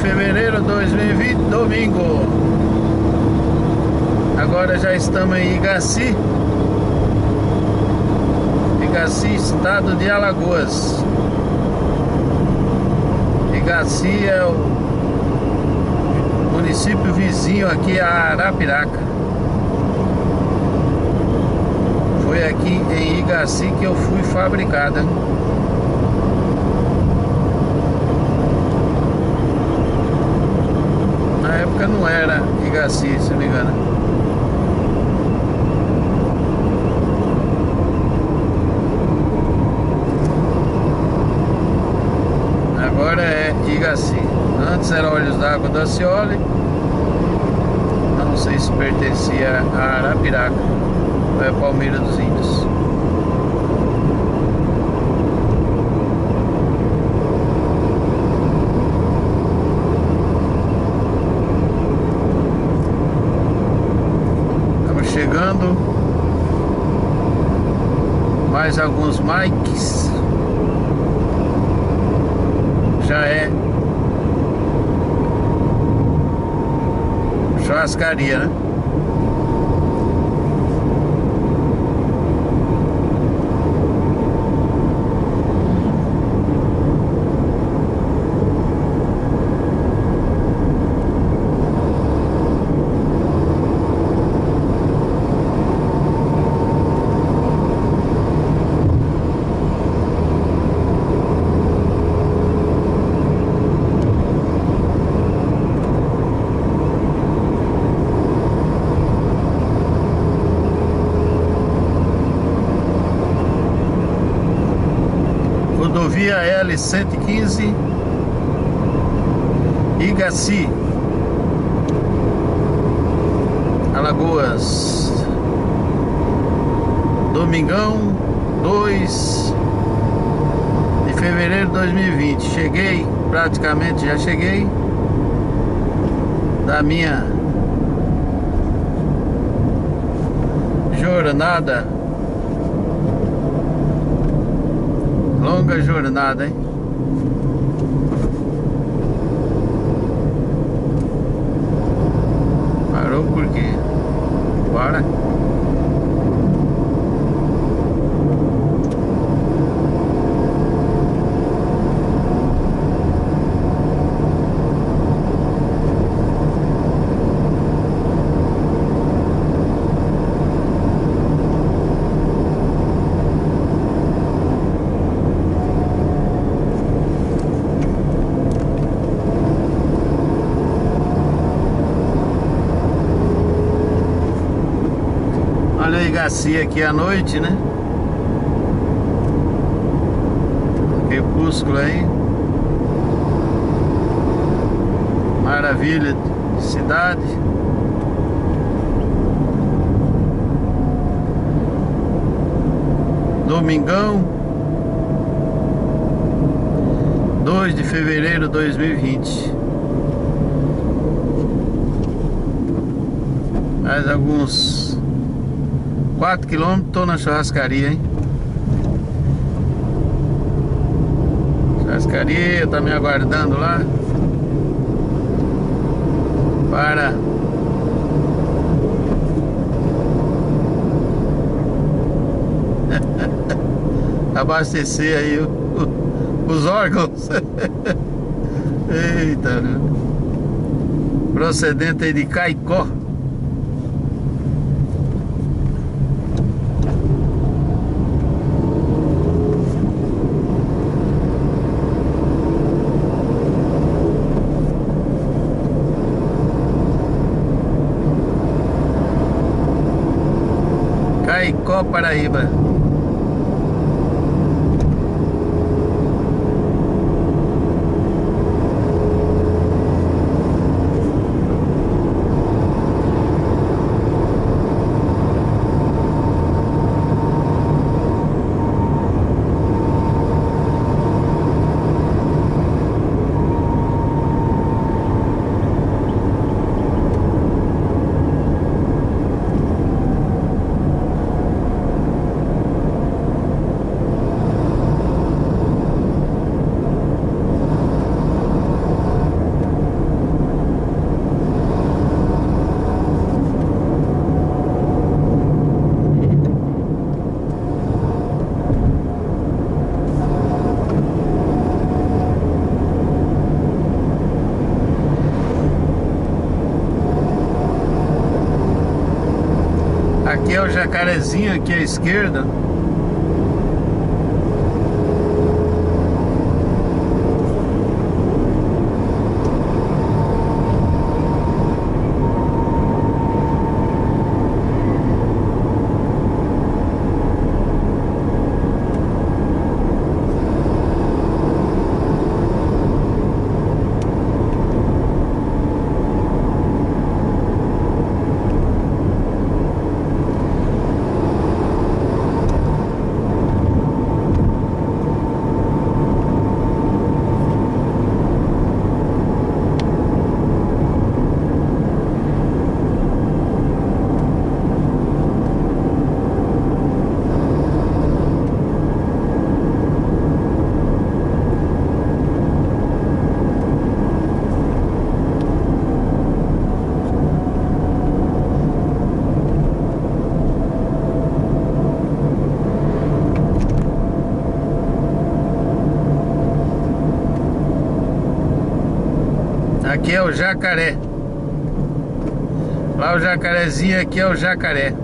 fevereiro de 2020, domingo. Agora já estamos em Igaci, estado de Alagoas. Igaci é o município vizinho aqui a Arapiraca. Foi aqui em Igaci que eu fui fabricada. Na época não era Igaci, se não me engano. Agora é Igaci. Antes era Olhos d'Água da Cioli. Não sei se pertencia a Arapiraca ou é Palmeira dos Índios. Estamos chegando. Mais alguns mics. Já é churrascaria, né? Rodovia L-115 Igaci, Alagoas. Domingão 2 de fevereiro de 2020. Cheguei, praticamente já cheguei da minha jornada. Longa jornada, hein? Parou por quê? Bora. Olha a Igaci aqui à noite, né? Crepúsculo aí. Maravilha de cidade. Domingão 2 de fevereiro de 2020. Mais alguns 4 quilômetros, tô na churrascaria, hein? Churrascaria, tá me aguardando lá para abastecer aí os órgãos. Eita, né? Procedente aí de Caicó. Caicó, Paraíba. Aqui é o Jacarezinho, aqui à esquerda. Aqui é o Jacaré. Lá o Jacarezinho, aqui é o Jacaré.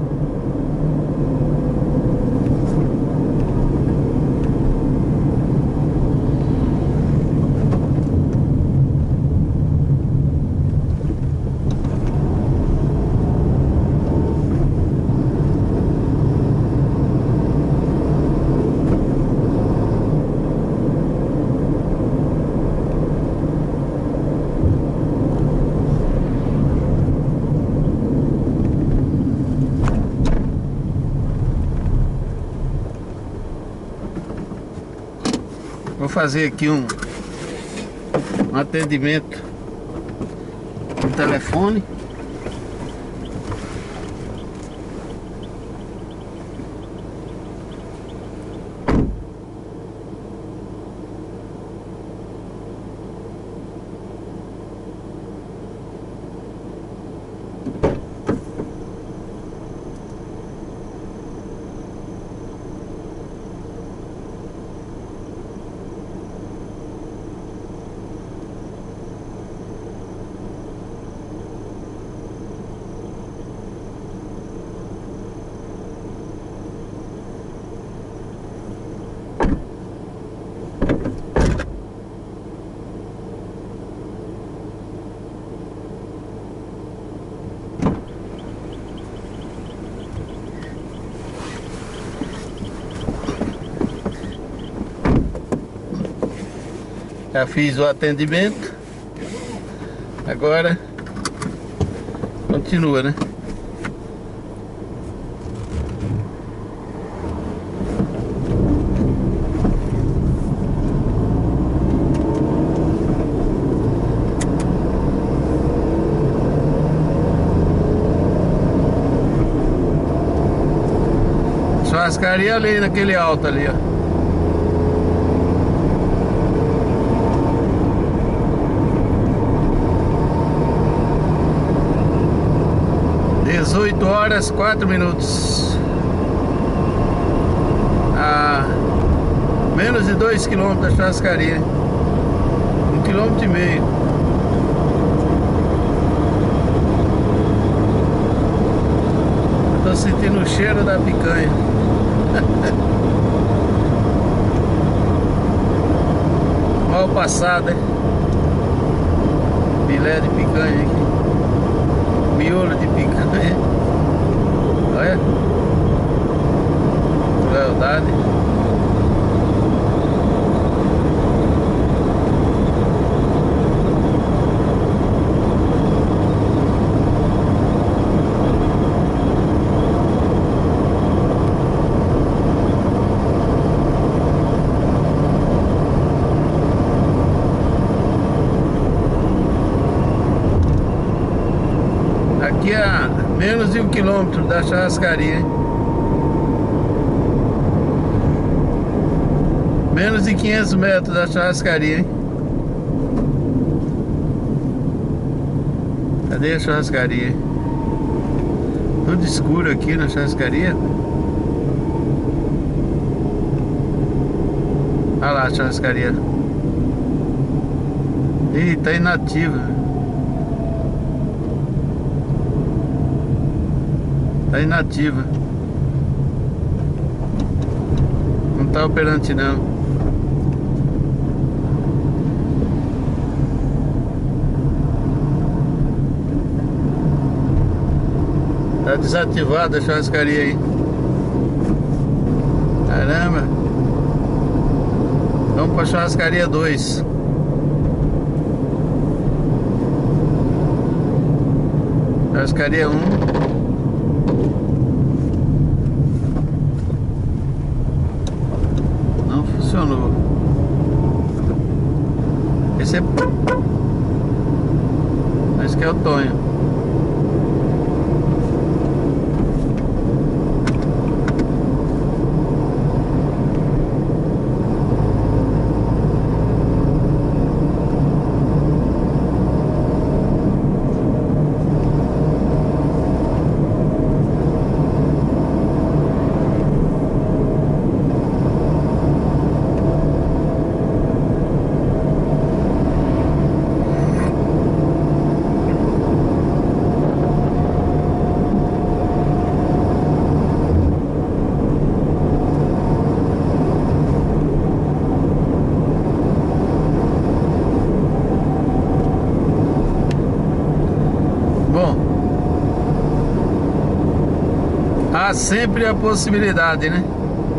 Vou fazer aqui um atendimento no telefone. Já fiz o atendimento. Agora continua, né? Churrascaria ali naquele alto ali, ó. (18h04). A menos de 2 km da churrascaria. 1,5 km. Tô sentindo o cheiro da picanha. Mal passado, hein? Filé de picanha aqui. Miolo de picanha. Olha. Crueldade. Aqui a menos de 1 km da churrascaria, hein? Menos de 500 metros da churrascaria, hein? Cadê a churrascaria? Tudo escuro aqui na churrascaria. Olha lá a churrascaria. Ih, tá inativa. Tá inativa. tá operante não. Tá desativada a churrascaria aí. Caramba. Vamos pra churrascaria 2. Churrascaria 1. Não funcionou. Esse é... Esse que é o Tonho. Há sempre a possibilidade, né?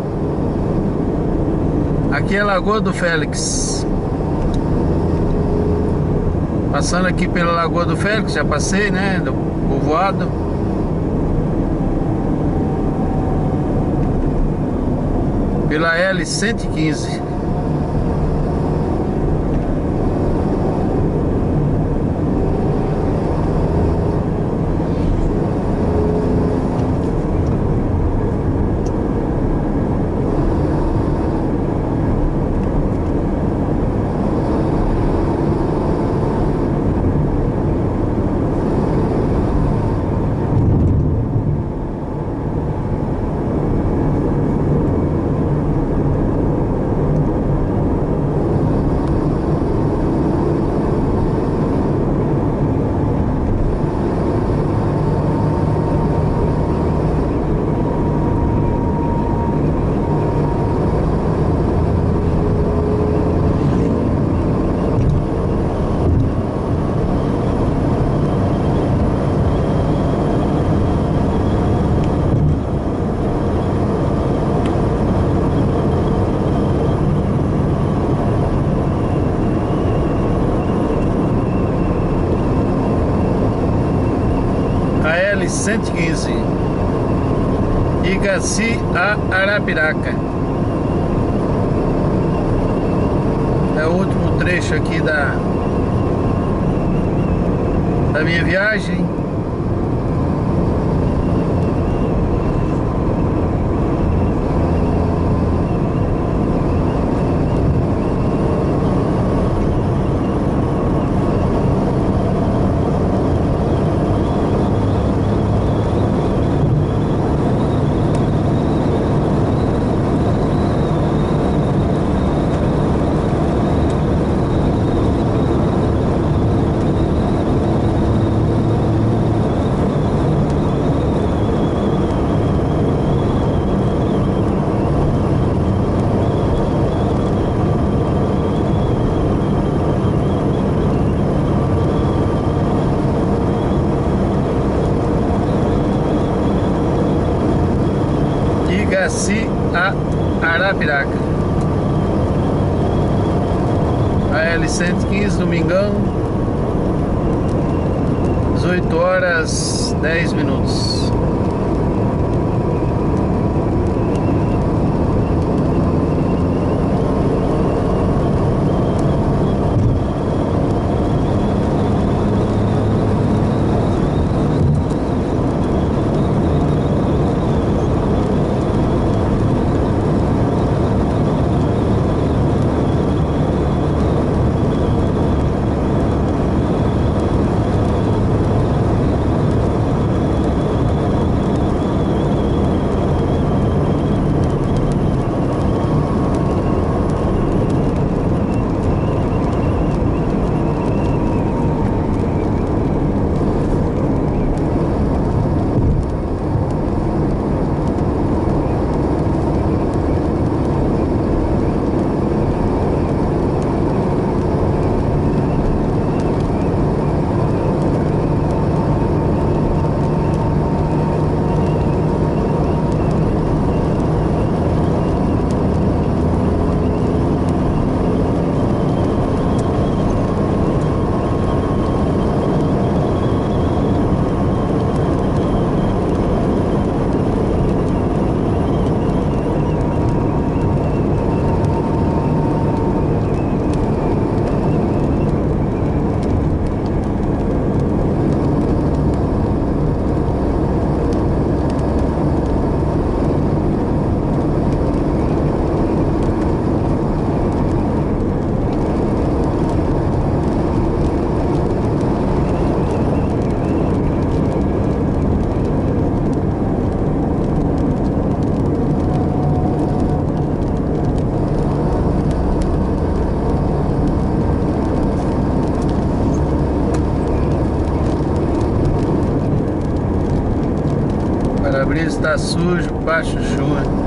Aqui é Lagoa do Félix. Passando aqui pela Lagoa do Félix, já passei, né? Do povoado. Pela L-115. L-115 Igaci a Arapiraca. É o último trecho aqui da minha viagem. Igaci a Arapiraca. A L-115, domingão, 18h10. para-brisa está sujo, para chuchu.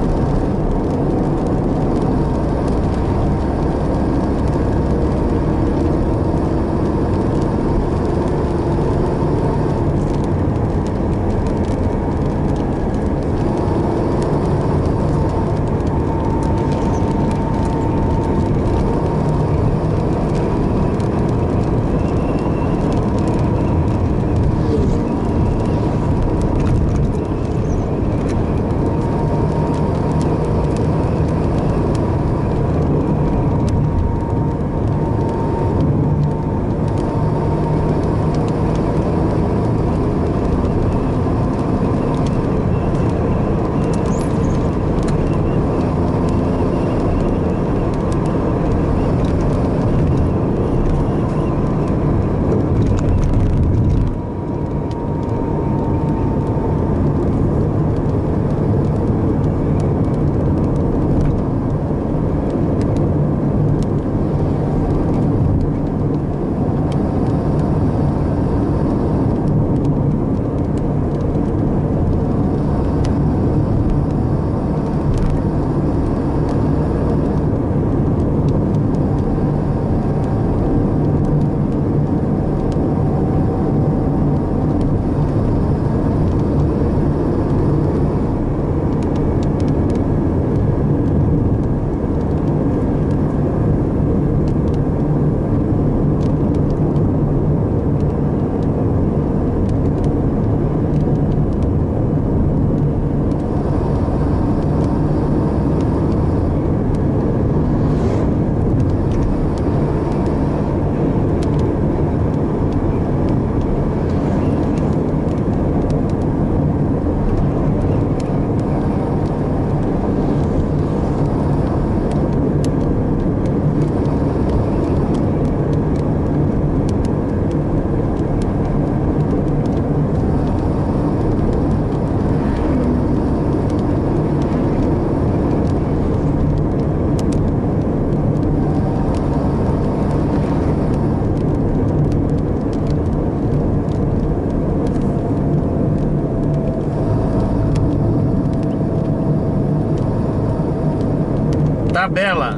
Tabela.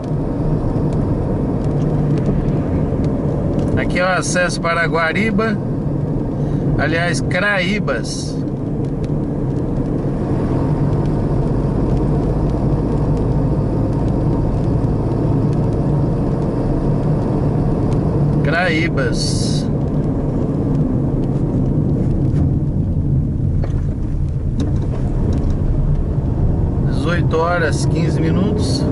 Aqui é o acesso para Guariba. Aliás, Craíbas. Craíbas. Horas 15 minutos.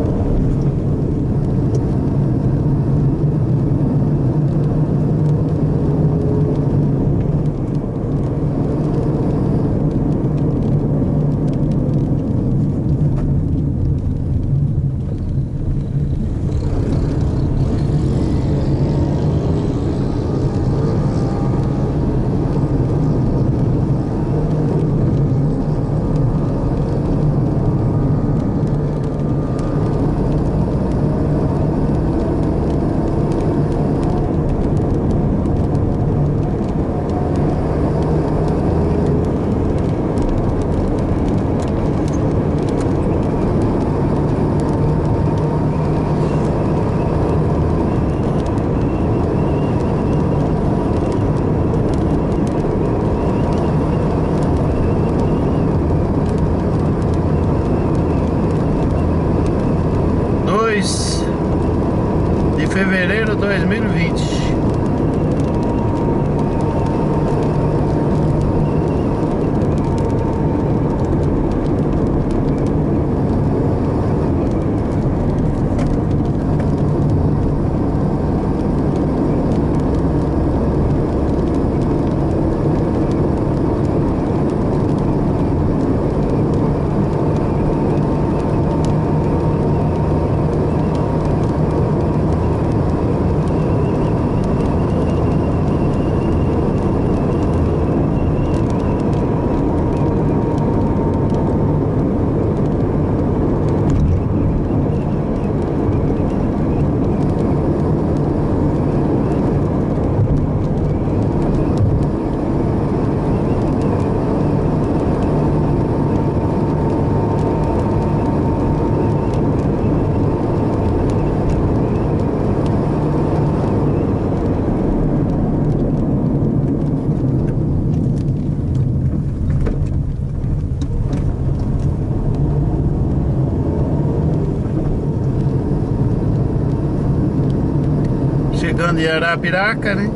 chegando em Arapiraca, né?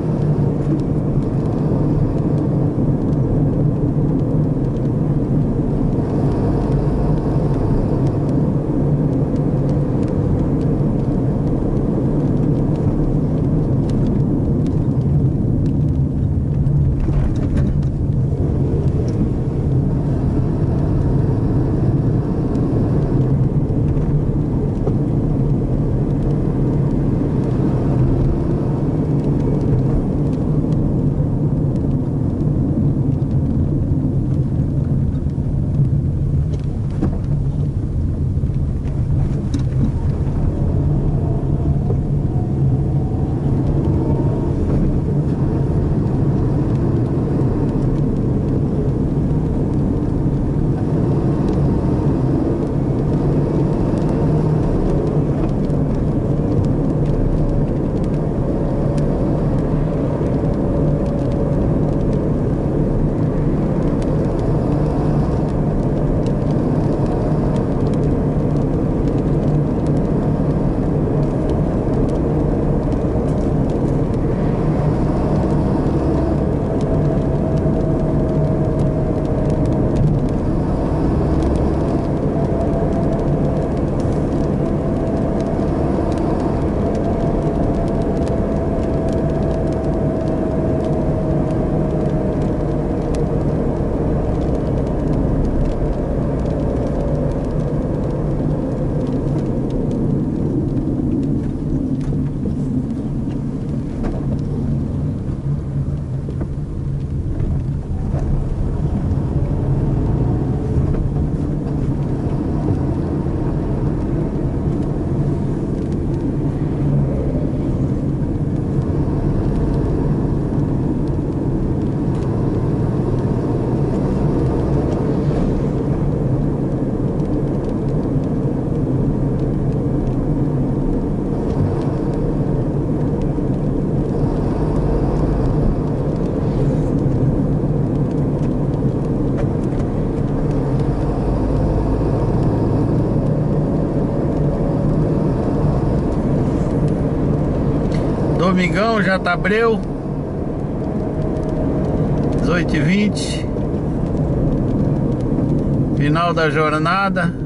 Domingão, Jatabreu, 18h20, final da jornada.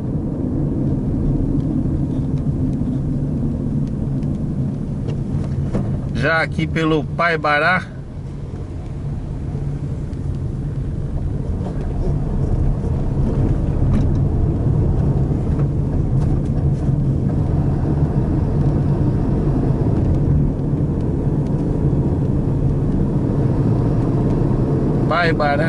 Já aqui pelo Paibará. Paibará.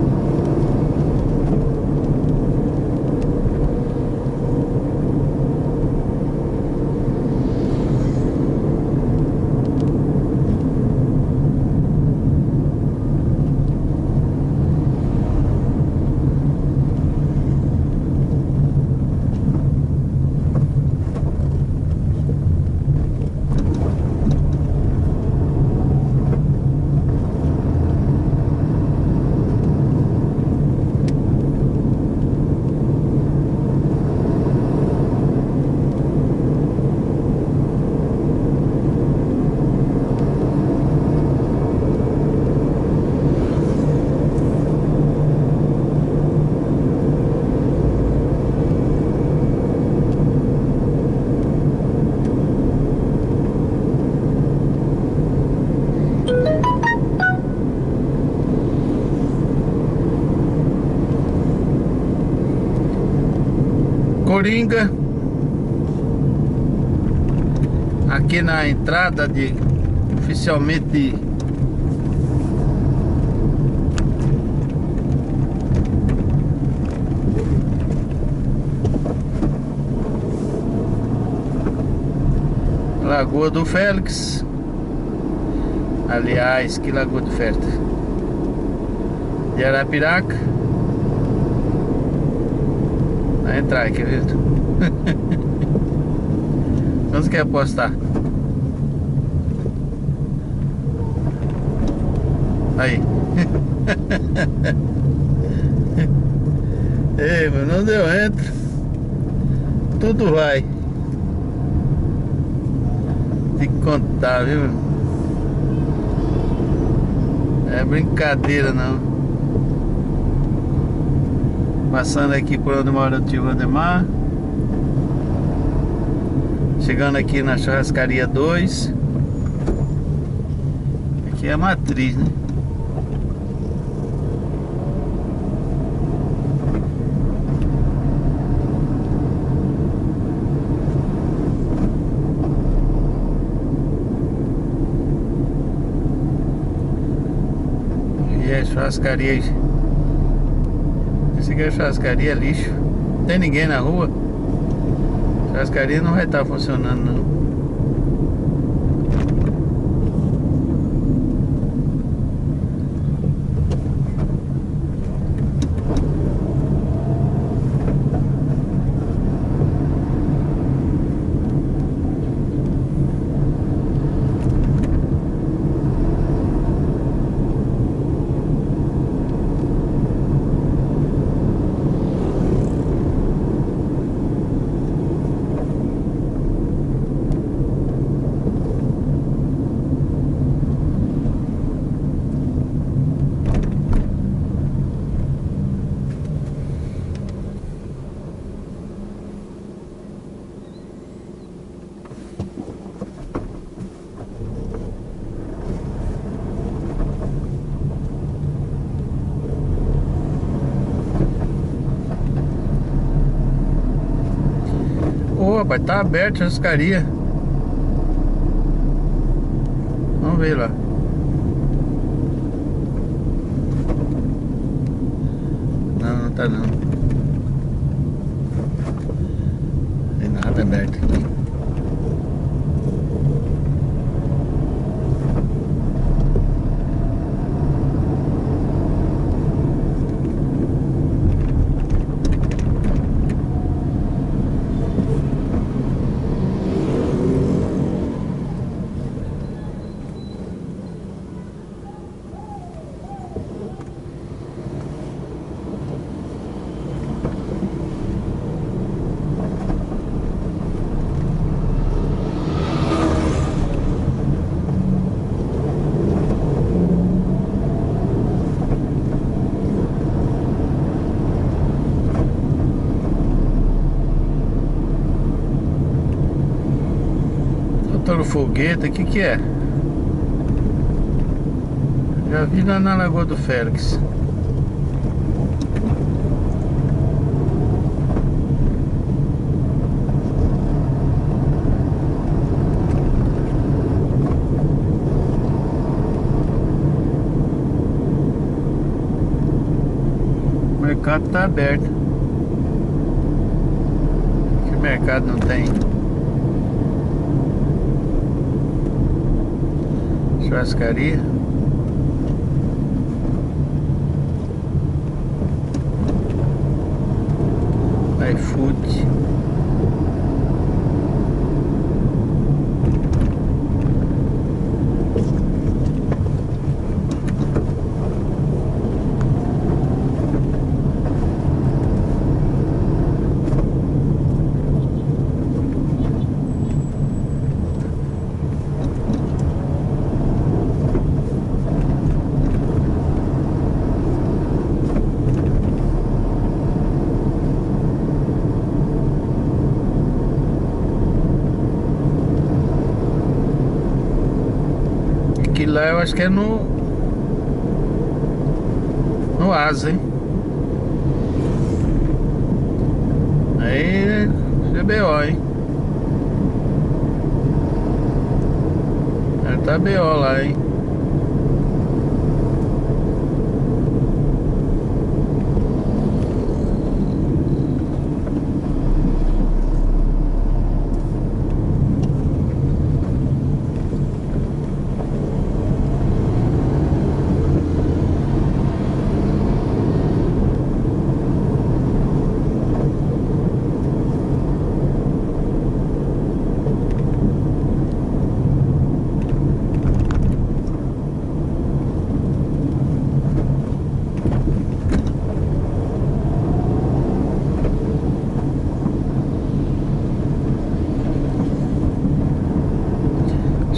Coringa, aqui na entrada de oficialmente Lagoa do Félix. Aliás, que Lagoa do Félix? De Arapiraca. Vai entrar aqui, viu? Quanto você quer apostar? Aí. Ei, mas não deu, entra. Tudo vai. Tem que contar, viu? É brincadeira não. Passando aqui por onde mora o tio Valdemar. Chegando aqui na churrascaria 2. Aqui é a matriz, né? E é churrascaria. Esse aqui é churrascaria lixo. Não tem ninguém na rua. Churrascaria não vai estar funcionando não. Ô, rapaz, tá aberto a churrascaria. Vamos ver lá. Não, não tá não. Tem nada aberto aqui. Doutor Fogueta, o que é? Já vi lá na Lagoa do Félix. O mercado tá aberto. Que mercado não tem? Churrascaria. iFood. Aquilo lá eu acho que é no Asa, hein? Aí GBO, hein? Tá BO lá, hein?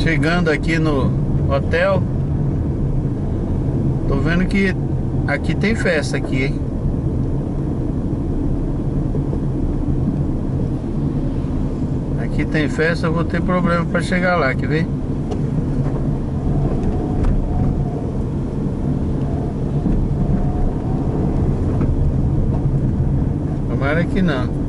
Chegando aqui no hotel. Tô vendo que aqui tem festa aqui, hein? Aqui tem festa, eu vou ter problema pra chegar lá, quer ver? Tomara que não.